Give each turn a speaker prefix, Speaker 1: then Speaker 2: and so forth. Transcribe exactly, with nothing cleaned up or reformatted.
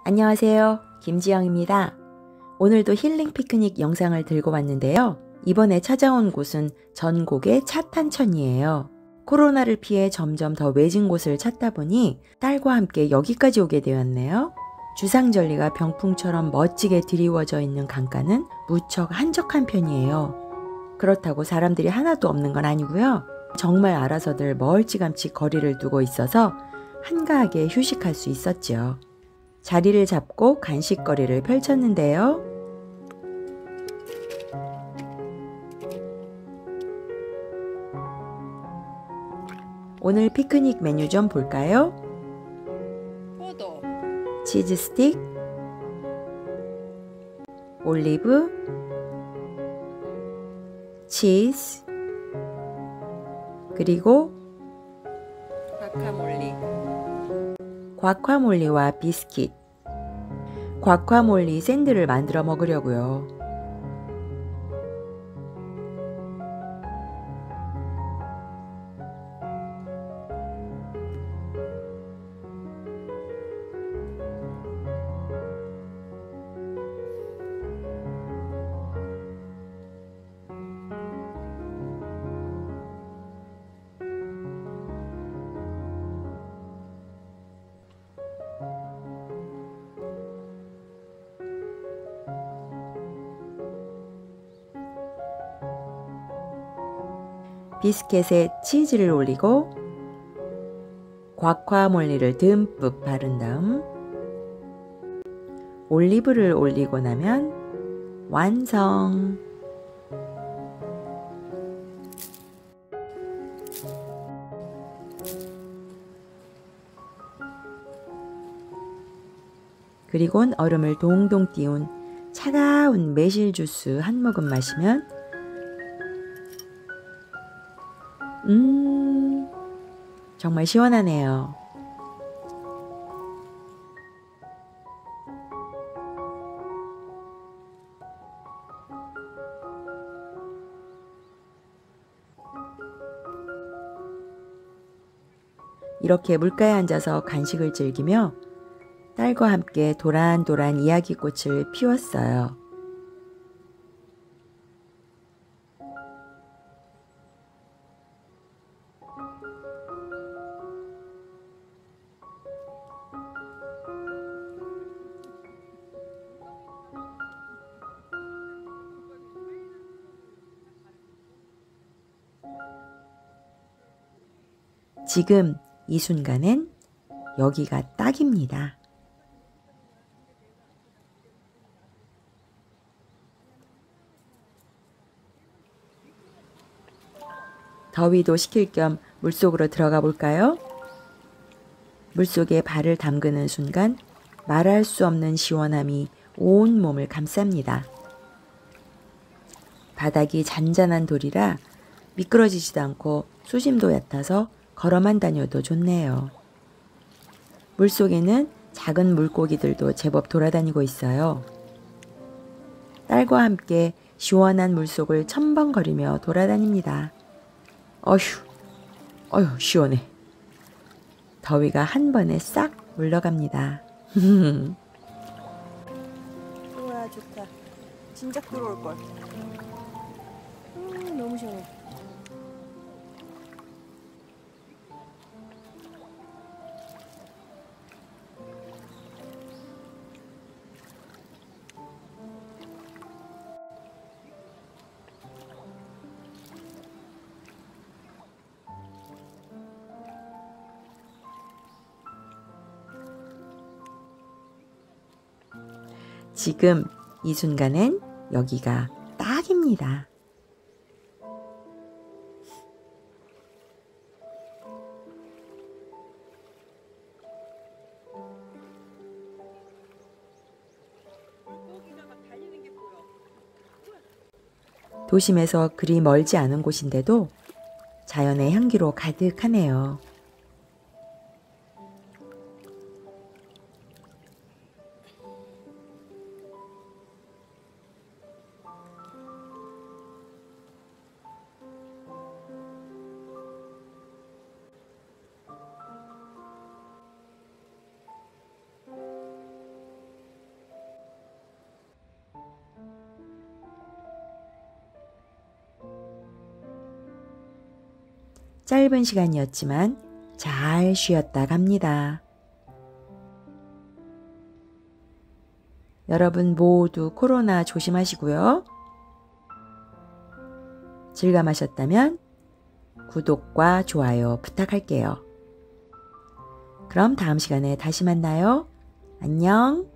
Speaker 1: 안녕하세요. 김지영입니다. 오늘도 힐링 피크닉 영상을 들고 왔는데요. 이번에 찾아온 곳은 전곡의 차탄천이에요. 코로나를 피해 점점 더 외진 곳을 찾다 보니 딸과 함께 여기까지 오게 되었네요. 주상절리가 병풍처럼 멋지게 드리워져 있는 강가는 무척 한적한 편이에요. 그렇다고 사람들이 하나도 없는 건 아니고요. 정말 알아서들 멀찌감치 거리를 두고 있어서 한가하게 휴식할 수 있었죠. 자리를 잡고 간식거리를 펼쳤는데요. 오늘 피크닉 메뉴 좀 볼까요?
Speaker 2: 포도,
Speaker 1: 치즈 스틱, 올리브, 치즈, 그리고
Speaker 2: 과카몰리,
Speaker 1: 과카몰리와 비스킷. 과카몰리 샌드를 만들어 먹으려고요. 비스켓에 치즈를 올리고 과카몰리를 듬뿍 바른 다음 올리브를 올리고 나면 완성! 그리곤 얼음을 동동 띄운 차가운 매실 주스 한 모금 마시면 음, 정말 시원하네요. 이렇게 물가에 앉아서 간식을 즐기며 딸과 함께 도란도란 이야기꽃을 피웠어요. 지금 이 순간엔 여기가 딱입니다. 더위도 식힐 겸 물속으로 들어가 볼까요? 물속에 발을 담그는 순간 말할 수 없는 시원함이 온 몸을 감쌉니다. 바닥이 잔잔한 돌이라 미끄러지지도 않고 수심도 얕아서 걸어만 다녀도 좋네요. 물속에는 작은 물고기들도 제법 돌아다니고 있어요. 딸과 함께 시원한 물속을 첨벙거리며 돌아다닙니다. 어휴, 어휴, 시원해. 더위가 한 번에 싹 물러갑니다.
Speaker 2: 우와 좋다. 진짜 들어올걸. 음, 너무 시원해.
Speaker 1: 지금 이 순간엔 여기가 딱입니다. 도심에서 그리 멀지 않은 곳인데도 자연의 향기로 가득하네요. 짧은 시간이었지만 잘 쉬었다 갑니다. 여러분 모두 코로나 조심하시고요. 즐감하셨다면 구독과 좋아요 부탁할게요. 그럼 다음 시간에 다시 만나요. 안녕.